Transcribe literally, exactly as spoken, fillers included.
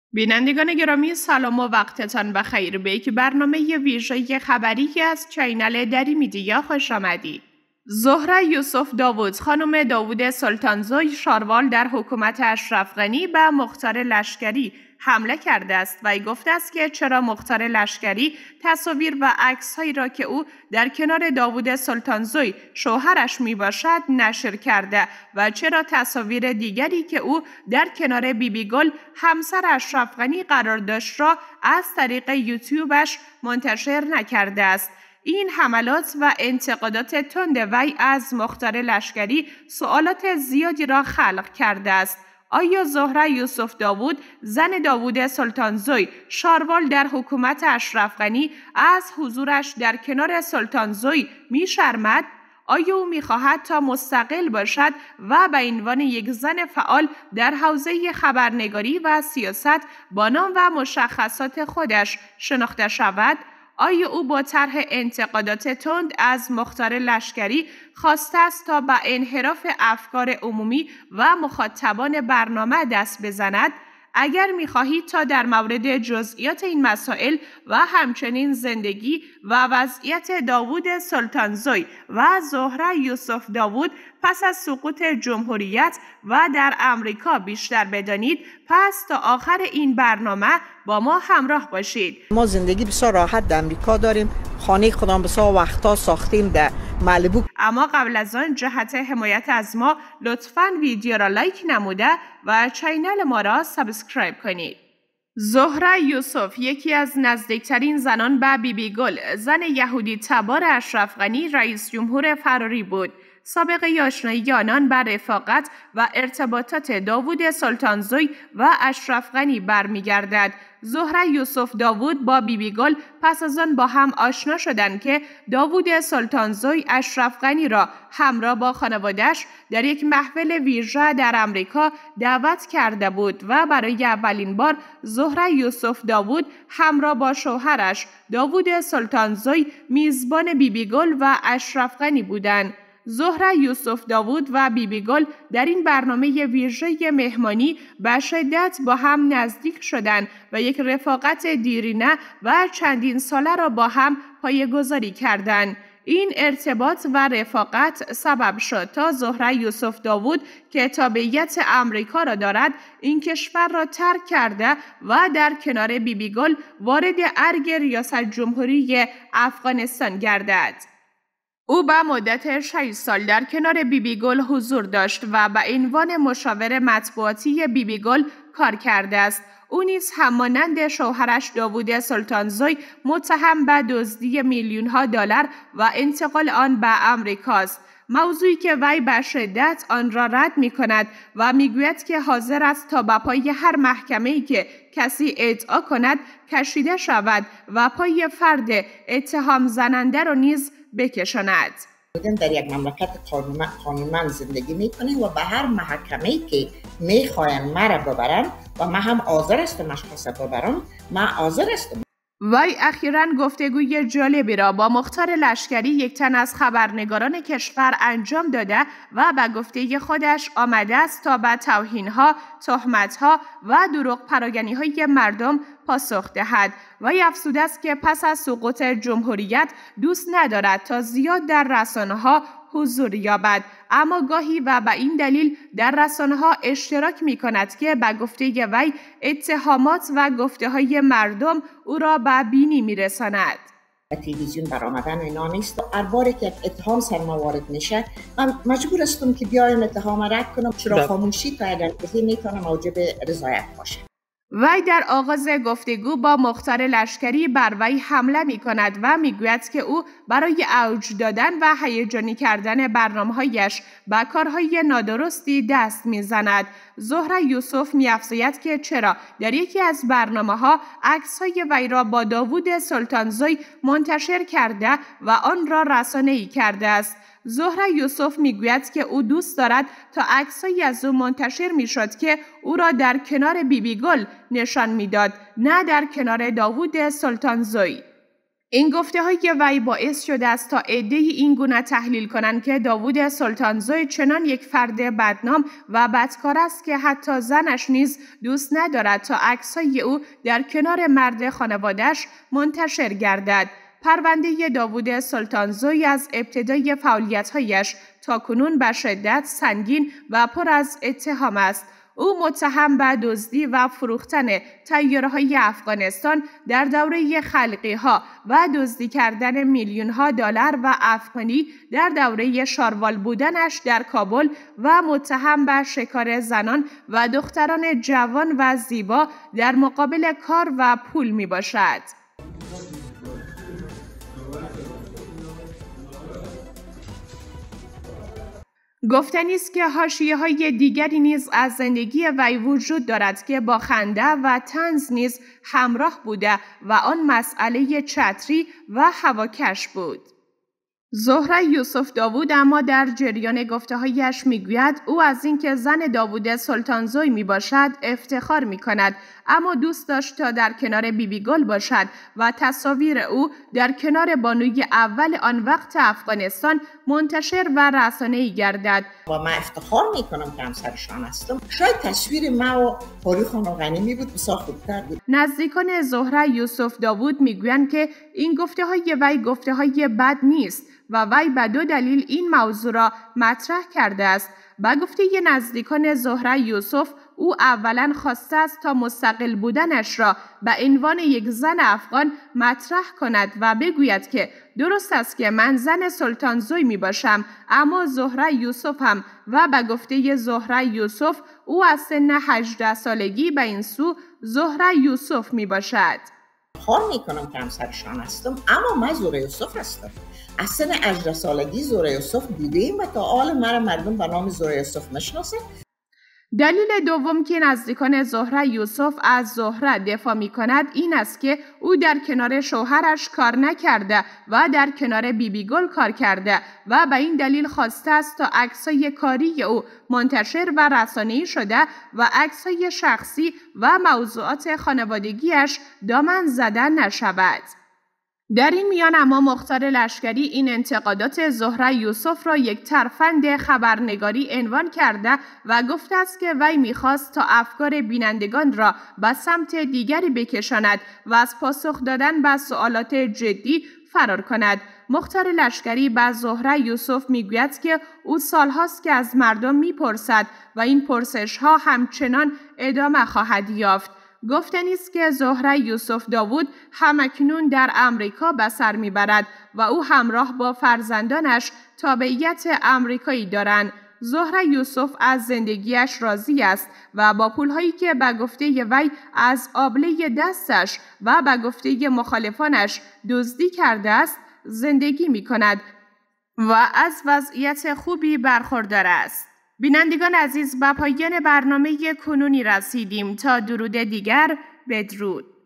بینندگان گرامی، سلام و وقتتان بخیر. به یک برنامه ویژه خبری از چینل دری میدیا خوش آمدید. زهره یوسف داوود خانم داوود سلطانزوی شاروال در حکومت اشرف غنی به مختار لشکری حمله کرده است و ای گفته است که چرا مختار لشکری تصاویر و عکس‌هایی را که او در کنار داوود سلطانزوی شوهرش می باشد نشر کرده و چرا تصاویر دیگری که او در کنار بیبی گل همسر اشرف غنی قرار داشت را از طریق یوتیوبش منتشر نکرده است. این حملات و انتقادات تند وی از مختار لشکری سوالات زیادی را خلق کرده است. آیا زهره یوسف داوود زن داوود سلطانزوی شاروال در حکومت اشرف غنی از حضورش در کنار سلطانزوی می شرمد؟ آیا او می خواهد تا مستقل باشد و به عنوان یک زن فعال در حوزه خبرنگاری و سیاست با نام و مشخصات خودش شناخته شود؟ آیا او با طرح انتقادات تند از مختار لشکری خواسته است تا به انحراف افکار عمومی و مخاطبان برنامه دست بزند؟ اگر می‌خواهید تا در مورد جزئیات این مسائل و همچنین زندگی و وضعیت داوود سلطانزوی و زهره یوسف داوود پس از سقوط جمهوریت و در امریکا بیشتر بدانید، پس تا آخر این برنامه با ما همراه باشید. ما زندگی بسیار راحت در امریکا داریم، خانه خودم بسیار وقتا ساختیم در مالبو. اما قبل از آن جهت حمایت از ما لطفاً ویدیو را لایک نموده و چینل ما را سابسکرایب کنید. زهره یوسف یکی از نزدیکترین زنان به بیبی گل، زن یهودی تبار اشرف غنی رئیس جمهور فراری بود. سابقه آشنایی آنان بر رفاقت و ارتباطات داوود سلطانزوی و اشرف غنی برمیگردد. زهره یوسف داوود با بیبی گل پس از آن با هم آشنا شدند که داوود سلطانزوی اشرف غنی را همراه با خانواده‌اش در یک محفل ویژه در امریکا دعوت کرده بود و برای اولین بار زهره یوسف داوود همراه با شوهرش داوود سلطانزوی میزبان بیبی گل و اشرف غنی بودند. زهره یوسف داوود و بیبی گل در این برنامه ویژه مهمانی به شدت با هم نزدیک شدند و یک رفاقت دیرینه و چندین ساله را با هم پایه‌گذاری کردند. این ارتباط و رفاقت سبب شد تا زهره یوسف داوود که تابعیت امریکا را دارد این کشور را ترک کرده و در کنار بیبی گل وارد ارگ ریاست جمهوری افغانستان گردد. او به مدت شش سال در کنار بیبی گل حضور داشت و به عنوان مشاور مطبوعاتی بیبی گل کار کرده است. او نیز همانند شوهرش داوود سلطانزوی متهم به دزدی میلیون ها دلار و انتقال آن به امریکاست. موضوعی که وی به شدت آن را رد می کند و می گوید که حاضر است تا به پای هر محکمه‌ای که کسی ادعا کند کشیده شود و پای فرد اتهام زننده را نیز بکشاند. در یک مملکت قانونمند زندگی میکنیم و به هر محکمه‌ای که میخواین مرا ببرن و من هم حاضر هستم اشخاص ببرم، من حاضر هستم. وی اخیراً گفتگوی جالبی را با مختار لشکری یک تن از خبرنگاران کشور انجام داده و به گفته خودش آمده است تا به توهین‌ها، تهمت‌ها و دروغ پراگنی‌های مردم پاسخ دهد. وی افزوده است که پس از سقوط جمهوریت دوست ندارد تا زیاد در رسانه‌ها حضور یابد، اما گاهی و به این دلیل در رسانه‌ها اشتراک می‌کند که به گفته وی اتهامات و گفته‌های مردم او را به بینی می‌رساند. تلویزیون برآمدن اینا نیست. هر باری که اتهام سر ما وارد میشه من مجبور هستم که بیایم اتهام رد کنم، چرا خاموشی تا اندازه‌ای میتونه موجب رضایت باشه. وی در آغاز گفتگو با مختار لشکری بر وی حمله می کند و می گوید که او برای اوج دادن و هیجانی کردن برنامه‌هایش به کارهای نادرستی دست می زند. زهره یوسف می افزاید که چرا در یکی از برنامه‌ها عکس‌های وی را با داوود سلطانزوی منتشر کرده و آن را رسانه‌ای کرده است. زهره یوسف میگوید که او دوست دارد تا عکسایی از او منتشر میشد که او را در کنار بیبی گل نشان میداد، نه در کنار داوود سلطانزوی. این گفته های وی باعث شده است تا عده‌ای این گونه تحلیل کنند که داوود سلطانزوی چنان یک فرد بدنام و بدکار است که حتی زنش نیز دوست ندارد تا عکس‌های او در کنار مرد خانواده‌اش منتشر گردد. پرونده داوود سلطانزوی از ابتدای فعالیت‌هایش تا کنون به شدت سنگین و پر از اتهام است. او متهم به دزدی و فروختن طیاره‌های افغانستان در دوره خلقی‌ها و دزدی کردن میلیون‌ها دلار و افغانی در دوره شاروال بودنش در کابل و متهم به شکار زنان و دختران جوان و زیبا در مقابل کار و پول میباشد. گفتنی است که حاشیه‌های دیگری نیز از زندگی وی وجود دارد که با خنده و طنز نیز همراه بوده و آن مسئله چتری و هواکش بود. زهره یوسف داوود اما در جریان گفته‌هایش میگوید او از اینکه زن داوود سلطانزوی می باشد افتخار می کند، اما دوست داشت تا در کنار بیبی گل باشد و تصاویر او در کنار بانوی اول آن وقت افغانستان منتشر و رسانه‌ای گردد. و من افتخار می کنم که همسرشان هستم. شاید تصویر ما و پاری خانم غنیمی بود بسیار خوبتر بود. نزدیکان زهره یوسف داوود میگویند که این گفته‌های وی گفته‌های بد نیست و وی به دو دلیل این موضوع را مطرح کرده است. با گفته نزدیکان زهره یوسف، او اولا خواسته است تا مستقل بودنش را به عنوان یک زن افغان مطرح کند و بگوید که درست است که من زن سلطانزوی می باشم، اما زهره یوسف هم و به گفته زهره یوسف او از سن هجده سالگی به این سو زهره یوسف می باشد. خواهر می کنم که همسرشان هستم، اما من زهره یوسف هستم. از سن هجده سالگی زهره یوسف بودیم و تا حال مرا مردم به نام زهره یوسف میشناسند. دلیل دوم که نزدیکان زهره یوسف از زهره دفاع می کند این است که او در کنار شوهرش کار نکرده و در کنار بیبی گل کار کرده و به این دلیل خواسته است تا عکسای کاری او منتشر و رسانه‌ای شده و عکسای شخصی و موضوعات خانوادگیش دامن زده نشود. در این میان اما مختار لشکری این انتقادات زهره یوسف را یک ترفند خبرنگاری عنوان کرده و گفته است که وی می‌خواست تا افکار بینندگان را به سمت دیگری بکشاند و از پاسخ دادن به سوالات جدی فرار کند. مختار لشکری به زهره یوسف میگوید که او سالهاست که از مردم میپرسد و این پرسش‌ها همچنان ادامه خواهد یافت. گفتنی است که زهره یوسف داوود همکنون در امریکا به سر میبرد و او همراه با فرزندانش تابعیت امریکایی دارند. زهره یوسف از زندگیش راضی است و با پولهایی که به گفته وی از آبله دستش و به گفته مخالفانش دزدی کرده است زندگی می کند و از وضعیت خوبی برخوردار است. بینندگان عزیز، به پایان برنامه کنونی رسیدیم. تا درود دیگر، بدرود.